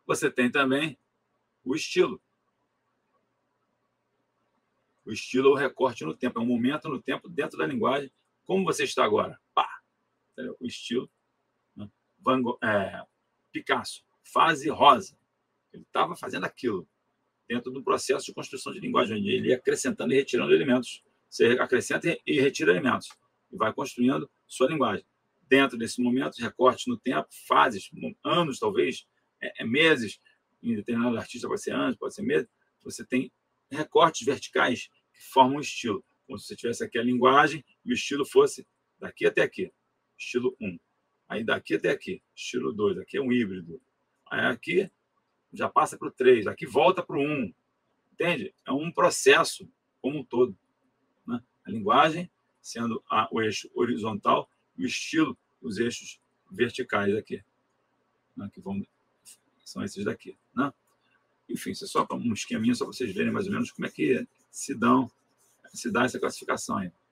você tem também o estilo. O estilo é o recorte no tempo, é um momento no tempo dentro da linguagem. Como você está agora? Pá! O estilo. Né? Picasso, fase rosa. Ele estava fazendo aquilo dentro do processo de construção de linguagem, onde ele ia acrescentando e retirando elementos. Você acrescenta e retira elementos e vai construindo sua linguagem. Dentro desse momento, recortes no tempo, fases, anos talvez, meses, em determinado artista pode ser anos, pode ser meses, você tem recortes verticais que formam um estilo. Como se você tivesse aqui a linguagem e o estilo fosse daqui até aqui, estilo 1. Aí daqui até aqui, estilo 2, aqui é um híbrido. Aí aqui já passa para o 3, aqui volta para o 1. Entende? É um processo como um todo. Né? A linguagem sendo o eixo horizontal e o estilo, os eixos verticais aqui. Né? São esses daqui. Né? Enfim, isso é só um esqueminha, só para vocês verem mais ou menos como é que se dá essa classificação aí.